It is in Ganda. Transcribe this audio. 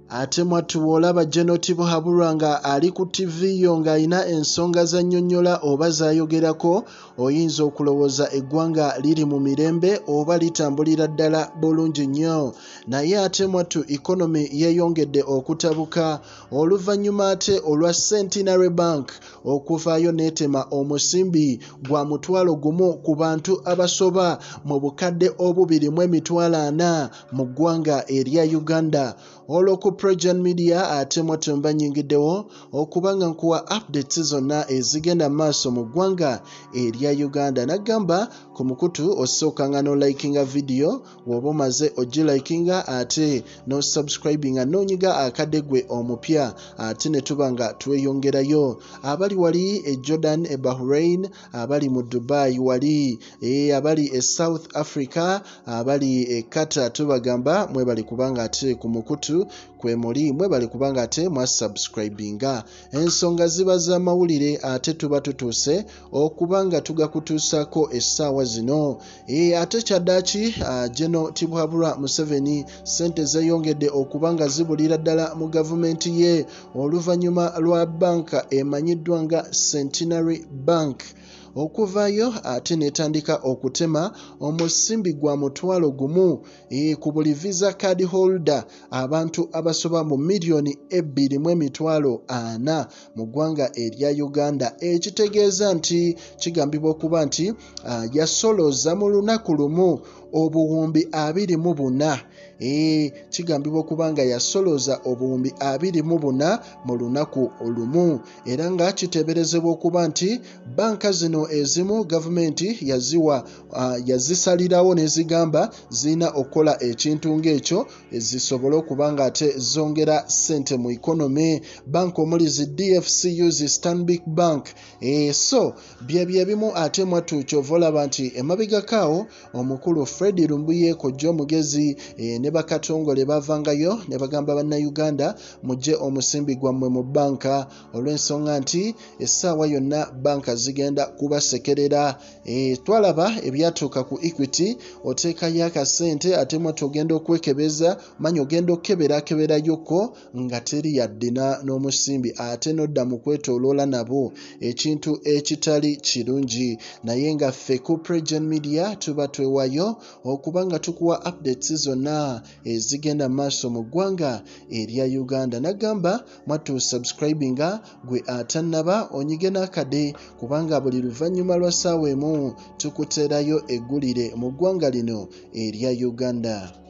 ate mwattu olaba Genotibo Haburanga ali ku TV yo ng'ayina ensonga za nnyonnyola oba z'ayogerako, oyinza okulowooza eggwanga liri mu mirembe oba litambulira ddala bulungi nnyo. Naye ate mwattu ikonomi yeeyongedde okutabuka oluvannyuma ate olwa Centenary Bank okuvaayo n'etema omusimbi gwa $1,000 ku bantu abasoba mu bukadde 2.40 mu ggwanga erya Uganda. Olwo ku PROJOURN Media ate mwattu mbanyingiddewo okubanga nkuwa updates zonna ezigenda maaso mu ggwanga erya Uganda. Nagamba ku mukutu osookanga n'olikinga video, bw'oba omaze ogilikinga ate n'osubscribinga n'onyiga akadde gwe omupya, ate ne tuba nga tweyongerayo. Abali wali e Jordan, e Bahrain, abali mu Dubai wali, abali e South Africa, abali e Qatar, tubagamba mwebali kubanga ate ku mukutu kwe muli, mwebali kubanga ate mwasubscribinga. Ensonga ziba za mawulire ate tuba tutuuse okubanga tugakutuusako essaawa zino. Ate kyaddaaki Genotibo Museveni ssente zeeyongedde okubanga zibulira ddala mu gavumenti ye oluvannyuma lwa banka emanyiddwa nga Centenary Bank okuvaayo ate netandika okutema omusimbi gwa $1,000 ku buli visa card holder abantu abasoba mu miliyoni 2.40 mu ggwanga erya Uganda. Ekitegeeza nti kigambibwa okuba nti yasolooza mu lunaku lumu obuwumbi 24. Kigambibwa okuba nga yasolooza obuwumbi 24 mu lunaku olumu, era nga kiteeberezebwa okuba nti banka zino ezimu gavumenti yazisalirawo nezigamba zirina okukola ekintu ng'ekyo zisobole okuba nga ate zongera ssente mu ikonomi. Banka omuli zi DFCU, zi Stanbic Bank. So bye bimu ate mwattu kyova olaba nti emabegakaawo omukulu Fred Lumbuye kojja omugezi ne bakatongole bavangayo ne bagamba bannayuganda mujje omusimbi gwammwe mu banka olw'ensonga nti essaawa yonna banka zigenda kubasekerera. Twalaba ebyatuuka ku Equity, oteekayo akasente ate mwattu ogenda okwekebeza, manyi ogenda okkeberakeberayooko nga teri yaddina n'omusimbi ate nodda mu kwetooloola nabo, ekintu ekitali kirungi. Naye nga ffe ku PROJOURN Media tuba twewaayo okubanga tukuwa updates zonna ezigenda maaso mu ggwanga erya Uganda. Nagamba mwattu subscribinga gwe atannaba onyige n'akade kubanga buli luvannyuma lwa ssaawa emu tukuteerayo eggulire mu ggwanga lino erya Uganda.